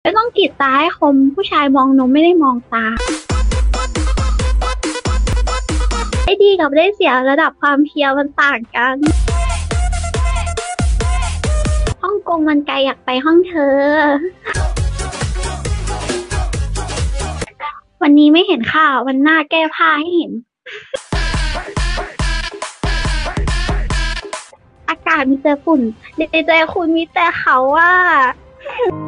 ไม่ต้องกรีดตาให้คมผู้ชายมองนมไม่ได้มองตาได้ดีกับได้เสียระดับความเพรียวมันต่างกันฮ่องกงมันไกลอยากไปห้องเธอวันนี้ไม่เห็นข่าววันหน้าแก้ผ้าให้เห็นอากาศมีแต่ฝุ่นในใจคุณมีแต่เขาว่า